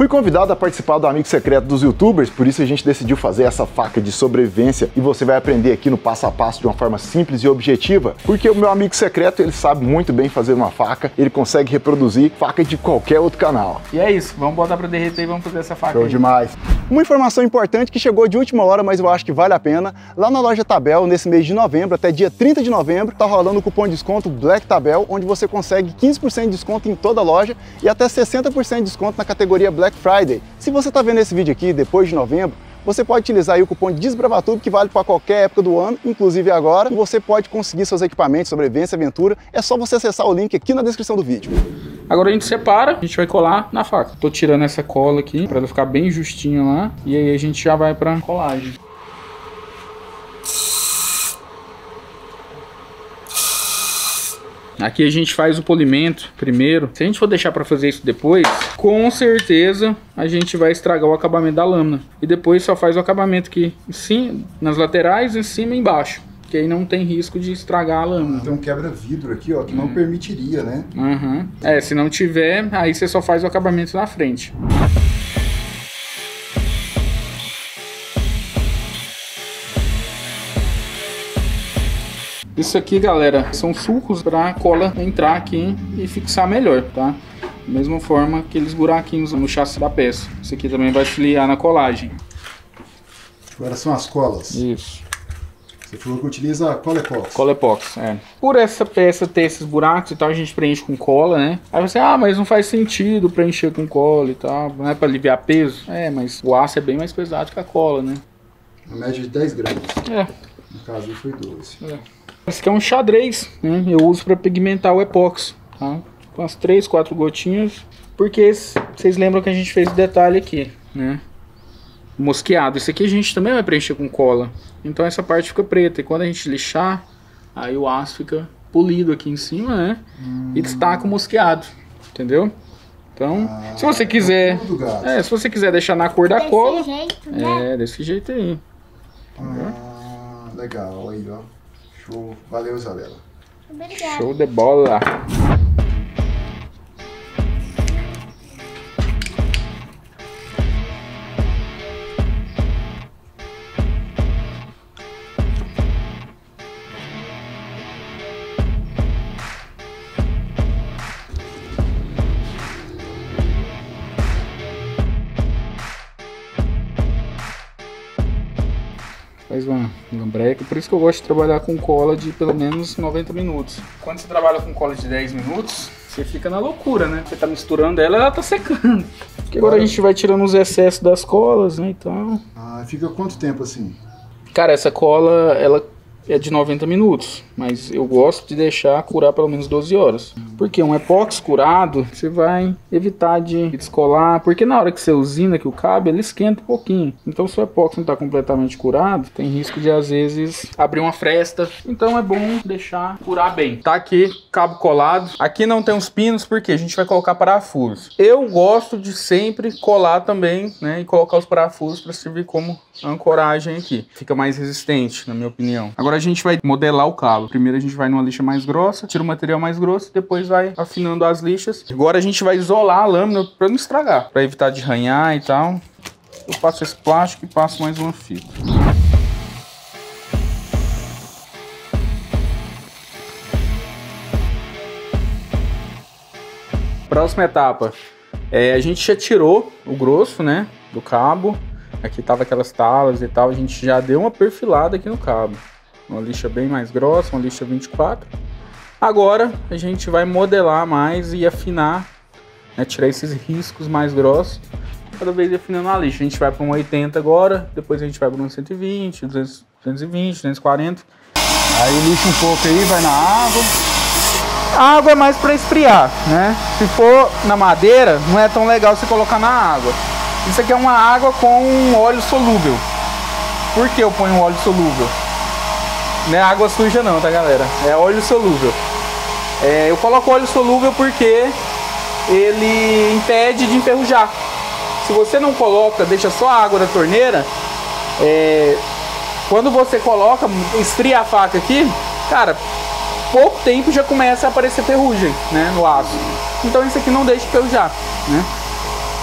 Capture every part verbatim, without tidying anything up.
Fui convidado a participar do Amigo Secreto dos YouTubers, por isso a gente decidiu fazer essa faca de sobrevivência e você vai aprender aqui no passo a passo de uma forma simples e objetiva, porque o meu amigo secreto, ele sabe muito bem fazer uma faca, ele consegue reproduzir faca de qualquer outro canal. E é isso, vamos botar pra derreter e vamos fazer essa faca. Show aí. demais. Uma informação importante que chegou de última hora, mas eu acho que vale a pena. Lá na loja Tabel, nesse mês de novembro, até dia trinta de novembro, tá rolando o cupom de desconto Black Tabel, onde você consegue quinze por cento de desconto em toda a loja e até sessenta por cento de desconto na categoria Black Friday. Se você tá vendo esse vídeo aqui depois de novembro, você pode utilizar aí o cupom Desbravatudo, que vale para qualquer época do ano, inclusive agora, e você pode conseguir seus equipamentos, sobrevivência, aventura. É só você acessar o link aqui na descrição do vídeo. Agora a gente separa, a gente vai colar na faca. Tô tirando essa cola aqui para ela ficar bem justinha lá, e aí a gente já vai para colagem. Aqui a gente faz o polimento primeiro. Se a gente for deixar para fazer isso depois, com certeza a gente vai estragar o acabamento da lâmina. E depois só faz o acabamento aqui em cima, nas laterais, em cima e embaixo. Que aí não tem risco de estragar a lâmina. Tem um quebra-vidro aqui, ó, que não hum. permitiria, né? Uhum. É, se não tiver, aí você só faz o acabamento na frente. Isso aqui, galera, são sulcos para a cola entrar aqui e fixar melhor, tá? Da mesma forma que aqueles buraquinhos no chassi da peça. Isso aqui também vai auxiliar na colagem. Agora são as colas. Isso. Você falou que utiliza cola epox. Cola epox, é. Por essa peça ter esses buracos e tal, a gente preenche com cola, né? Aí você, ah, mas não faz sentido preencher com cola e tal, não é para aliviar peso? É, mas o aço é bem mais pesado que a cola, né? Uma média de dez gramas. É. No caso aí foi doze. É. Esse aqui é um xadrez, né? Eu uso para pigmentar o epóxi, tá? Com as três, quatro gotinhas. Porque esse, vocês lembram que a gente fez o detalhe aqui, né? Mosqueado. Esse aqui a gente também vai preencher com cola. Então essa parte fica preta. E quando a gente lixar, aí o aço fica polido aqui em cima, né? Hum. E destaca o mosqueado, entendeu? Então, ah, se você quiser... É, se você quiser deixar na cor da desse cola... Jeito, né? É, desse jeito aí. Ah, legal. Aí, ó. Show. Valeu, Isabela. Obrigada. Show de bola. Faz uma lambreca, por isso que eu gosto de trabalhar com cola de pelo menos noventa minutos. Quando você trabalha com cola de dez minutos, você fica na loucura, né? Você tá misturando ela, ela tá secando. Porque agora a gente vai tirando os excessos das colas, né, então... Ah, fica quanto tempo assim? Cara, essa cola, ela é de noventa minutos, mas eu gosto de deixar curar pelo menos doze horas. Porque um epóxi curado, você vai evitar de descolar, porque na hora que você usina que o cabo, ele esquenta um pouquinho. Então se o epóxi não está completamente curado, tem risco de às vezes abrir uma fresta. Então é bom deixar curar bem. Tá aqui, cabo colado. Aqui não tem os pinos, porque a gente vai colocar parafusos. Eu gosto de sempre colar também, né, e colocar os parafusos para servir como ancoragem aqui. Fica mais resistente, na minha opinião. Agora a gente vai modelar o cabo. Primeiro a gente vai numa lixa mais grossa, tira o material mais grosso, depois vai afinando as lixas. Agora a gente vai isolar a lâmina para não estragar, para evitar de arranhar e tal. Eu passo esse plástico e passo mais uma fita. Próxima etapa. É, a gente já tirou o grosso, né, do cabo. Aqui tava aquelas talas e tal, a gente já deu uma perfilada aqui no cabo. Uma lixa bem mais grossa, uma lixa vinte e quatro. Agora a gente vai modelar mais e afinar, né, tirar esses riscos mais grossos. Cada vez afinando a lixa. A gente vai para um oitenta agora, depois a gente vai para um cento e vinte, duzentos, duzentos e vinte, duzentos e quarenta. Aí lixa um pouco aí, vai na água. A água é mais para esfriar, né? Se for na madeira, não é tão legal você colocar na água. Isso aqui é uma água com óleo solúvel. Por que eu ponho óleo solúvel? Não é água suja não, tá, galera? É óleo solúvel. É, eu coloco óleo solúvel porque ele impede de enferrujar. Se você não coloca, deixa só a água da torneira, é, quando você coloca, esfria a faca aqui, cara, pouco tempo já começa a aparecer ferrugem, né, no aço. Então isso aqui não deixa enferrujar, né?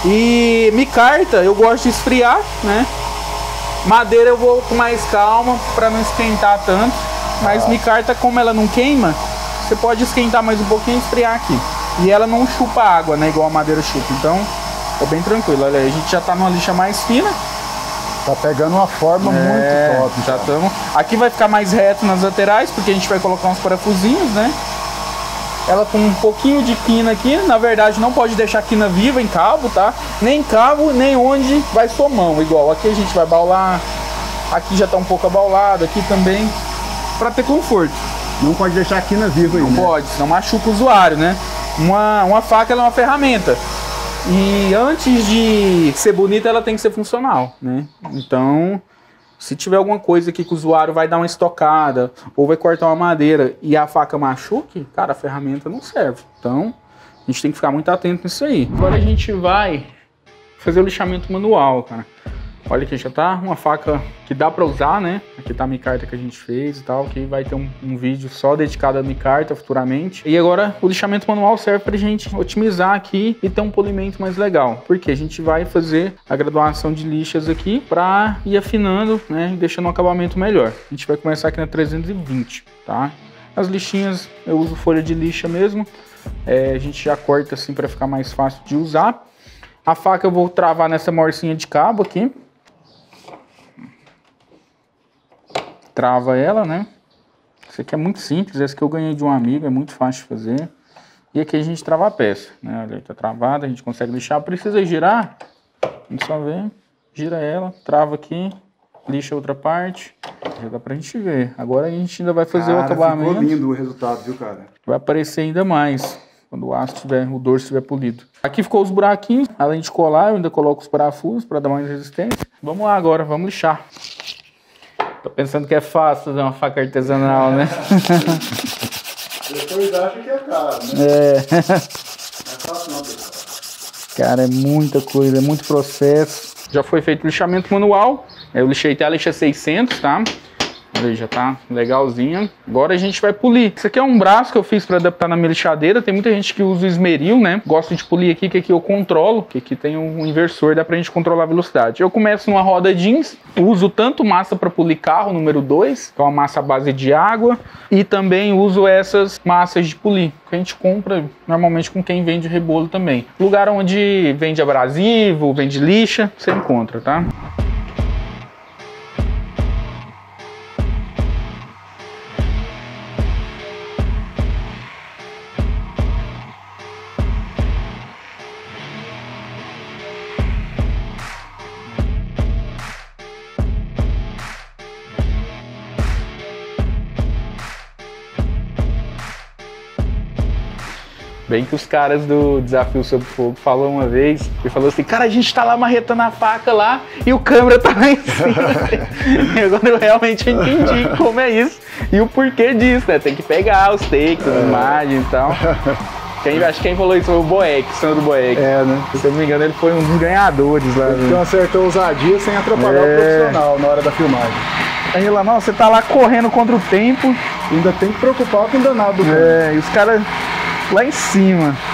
E micarta eu gosto de esfriar, né? Madeira eu vou com mais calma para não esquentar tanto. Mas ah. micarta, como ela não queima, você pode esquentar mais um pouquinho e esfriar aqui. E ela não chupa água, né? Igual a madeira chupa. Então é bem tranquilo. Olha aí, a gente já tá numa lixa mais fina. Tá pegando uma forma é, muito top. Já tamo. Aqui vai ficar mais reto nas laterais, porque a gente vai colocar uns parafusinhos, né? Ela com um pouquinho de quina aqui. Na verdade, não pode deixar a quina viva em cabo, tá? Nem em cabo, nem onde vai sua mão. Igual aqui a gente vai baular. Aqui já tá um pouco abaulado, aqui também. Pra ter conforto. Não pode deixar a quina viva aí, Não né? pode, senão machuca o usuário, né? Uma, uma faca ela é uma ferramenta. E antes de ser bonita, ela tem que ser funcional, né? Então, se tiver alguma coisa aqui que o usuário vai dar uma estocada ou vai cortar uma madeira e a faca machuque, cara, a ferramenta não serve. Então, a gente tem que ficar muito atento nisso aí. Agora a gente vai fazer o lixamento manual, cara. Olha aqui, já tá uma faca que dá pra usar, né? Aqui tá a micarta que a gente fez e tal, que vai ter um, um vídeo só dedicado à micarta futuramente. E agora o lixamento manual serve pra gente otimizar aqui e ter um polimento mais legal. Porque a gente vai fazer a graduação de lixas aqui pra ir afinando, né? E deixando um acabamento melhor. A gente vai começar aqui na trezentos e vinte, tá? As lixinhas eu uso folha de lixa mesmo. É, a gente já corta assim pra ficar mais fácil de usar. A faca eu vou travar nessa morcinha de cabo aqui. Trava ela, né? Isso aqui é muito simples, esse que eu ganhei de um amigo, é muito fácil de fazer. E aqui a gente trava a peça, né? Olha aí, tá travada, a gente consegue lixar. Precisa girar, vamos só ver. Gira ela, trava aqui, lixa a outra parte. Já dá pra gente ver. Agora a gente ainda vai fazer cara, o acabamento. Ficou lindo o resultado, viu, cara? Vai aparecer ainda mais quando o aço tiver, o dorso estiver polido. Aqui ficou os buraquinhos, além de colar, eu ainda coloco os parafusos para dar mais resistência. Vamos lá agora, vamos lixar. Tô pensando que é fácil fazer uma faca artesanal, né? Depois acha que é caro, né? É. Não é fácil não, pessoal. Cara, é muita coisa, é muito processo. Já foi feito o lixamento manual. Eu lixei até a lixa seiscentos, tá? Olha, já tá legalzinho. Agora a gente vai polir. Isso aqui é um braço que eu fiz para adaptar na minha lixadeira. Tem muita gente que usa o esmeril, né? Gosto de polir aqui, que aqui eu controlo. Que aqui tem um inversor, dá pra gente controlar a velocidade. Eu começo numa roda jeans. Uso tanto massa para polir carro, número dois. Que é uma massa à base de água. E também uso essas massas de polir. Que a gente compra normalmente com quem vende rebolo também. Lugar onde vende abrasivo, vende lixa, você encontra, tá? Bem que os caras do Desafio Sob Fogo falou uma vez, ele falou assim, cara, a gente tá lá marretando a faca lá e o câmera tá lá em cima. E agora eu realmente entendi como é isso e o porquê disso, né? Tem que pegar os takes, as imagens e tal. Quem, acho que quem falou isso foi o Boeck, o Sandro Boeck. É, né? Se eu não me engano, ele foi um dos ganhadores lá. Ele né? acertou ousadia sem atrapalhar é... o profissional na hora da filmagem. Aí lá, não, você tá lá correndo contra o tempo. Ainda tem que preocupar com o danado do É, e os caras lá em cima.